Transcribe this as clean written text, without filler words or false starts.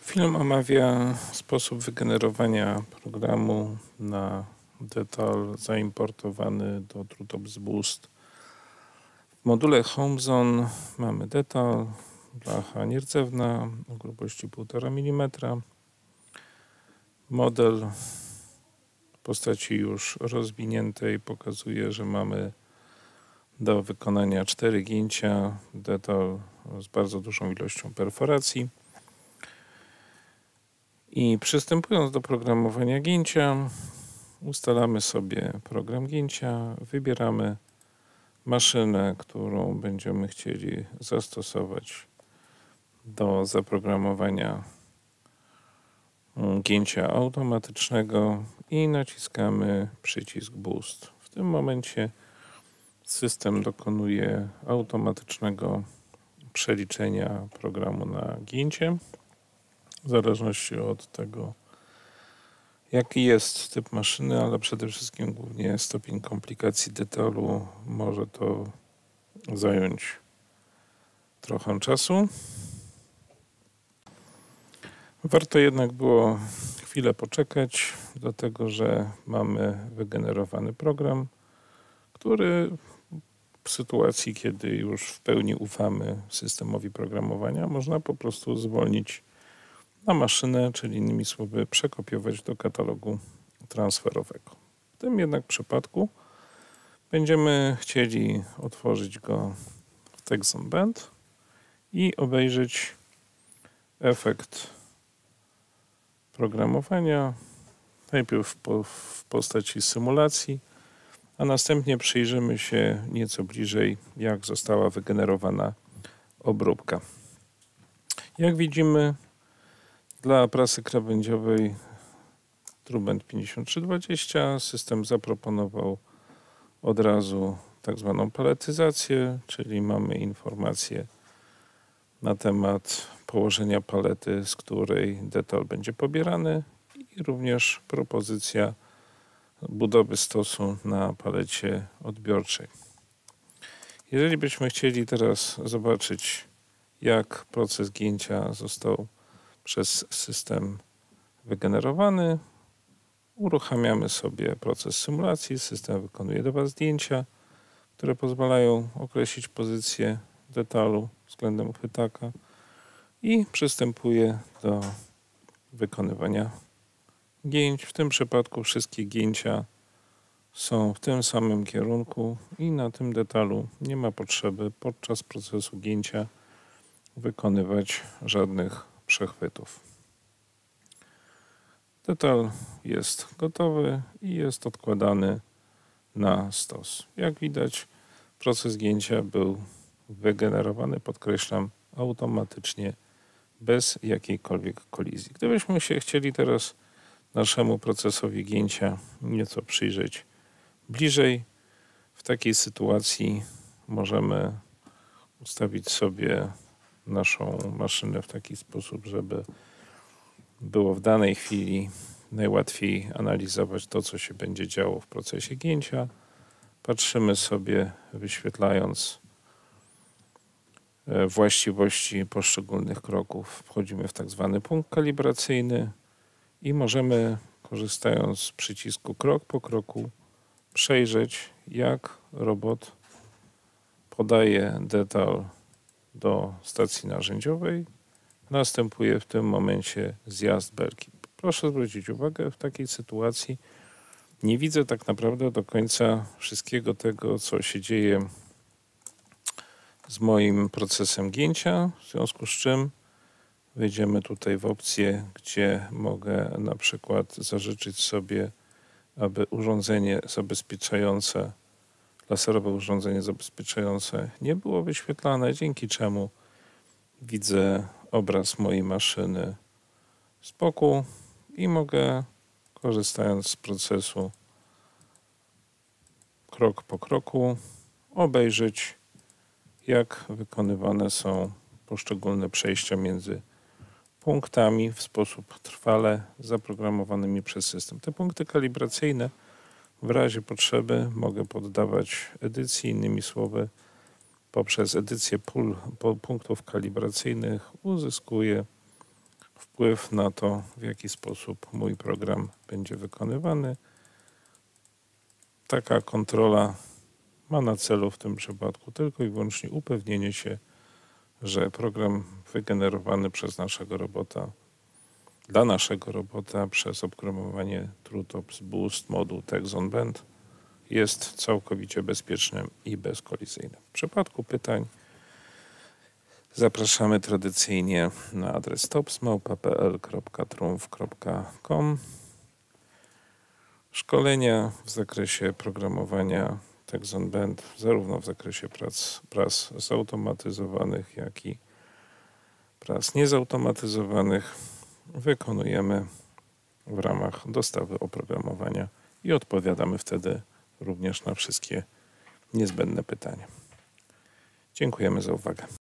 Film omawia sposób wygenerowania programu na detal zaimportowany do TrueTops Boost. W module HomeZone mamy detal, blacha nierdzewna o grubości 1,5 mm. Model w postaci już rozwiniętej pokazuje, że mamy do wykonania 4 gięcia, detal z bardzo dużą ilością perforacji. I przystępując do programowania gięcia, ustalamy sobie program gięcia, wybieramy maszynę, którą będziemy chcieli zastosować do zaprogramowania gięcia automatycznego i naciskamy przycisk Boost. W tym momencie system dokonuje automatycznego przeliczenia programu na gięcie. W zależności od tego, jaki jest typ maszyny, ale przede wszystkim głównie stopień komplikacji detalu, może to zająć trochę czasu. Warto jednak było chwilę poczekać, dlatego że mamy wygenerowany program, który w sytuacji, kiedy już w pełni ufamy systemowi programowania, można po prostu zwolnić na maszynę, czyli innymi słowy przekopiować do katalogu transferowego. W tym jednak przypadku będziemy chcieli otworzyć go w TextZone Band i obejrzeć efekt programowania, najpierw w postaci symulacji, a następnie przyjrzymy się nieco bliżej, jak została wygenerowana obróbka. Jak widzimy, dla prasy krawędziowej TrueBand 5320 system zaproponował od razu tak zwaną paletyzację, czyli mamy informację na temat położenia palety, z której detal będzie pobierany, i również propozycja budowy stosu na palecie odbiorczej. Jeżeli byśmy chcieli teraz zobaczyć, jak proces gięcia został przez system wygenerowany, uruchamiamy sobie proces symulacji. System wykonuje dla Was zdjęcia, które pozwalają określić pozycję detalu względem chwytaka i przystępuje do wykonywania gięć. W tym przypadku wszystkie gięcia są w tym samym kierunku i na tym detalu nie ma potrzeby podczas procesu gięcia wykonywać żadnych przechwytów. Detal jest gotowy i jest odkładany na stos. Jak widać, proces gięcia był wygenerowany, podkreślam, automatycznie, bez jakiejkolwiek kolizji. Gdybyśmy się chcieli teraz naszemu procesowi gięcia nieco przyjrzeć bliżej, w takiej sytuacji możemy ustawić sobie naszą maszynę w taki sposób, żeby było w danej chwili najłatwiej analizować to, co się będzie działo w procesie gięcia. Patrzymy sobie, wyświetlając właściwości poszczególnych kroków. Wchodzimy w tak zwany punkt kalibracyjny i możemy, korzystając z przycisku krok po kroku, przejrzeć, jak robot podaje detal do stacji narzędziowej. Następuje w tym momencie zjazd belki. Proszę zwrócić uwagę, w takiej sytuacji nie widzę tak naprawdę do końca wszystkiego tego, co się dzieje z moim procesem gięcia, w związku z czym wejdziemy tutaj w opcję, gdzie mogę na przykład zażyczyć sobie, aby urządzenie zabezpieczające, laserowe urządzenie zabezpieczające nie było wyświetlane, dzięki czemu widzę obraz mojej maszyny z boku i mogę, korzystając z procesu krok po kroku, obejrzeć, jak wykonywane są poszczególne przejścia między punktami w sposób trwale zaprogramowanymi przez system. Te punkty kalibracyjne w razie potrzeby mogę poddawać edycji, innymi słowy poprzez edycję pól punktów kalibracyjnych uzyskuję wpływ na to, w jaki sposób mój program będzie wykonywany. Taka kontrola ma na celu w tym przypadku tylko i wyłącznie upewnienie się, że program wygenerowany przez naszego robota, dla naszego robota przez oprogramowanie TrueTops Boost moduł Texon Band jest całkowicie bezpieczny i bezkolizyjny. W przypadku pytań zapraszamy tradycyjnie na adres tops@pl.trumf.com. Szkolenia w zakresie programowania Texon Band, zarówno w zakresie prac zautomatyzowanych, jak i prac niezautomatyzowanych, wykonujemy w ramach dostawy oprogramowania i odpowiadamy wtedy również na wszystkie niezbędne pytania. Dziękujemy za uwagę.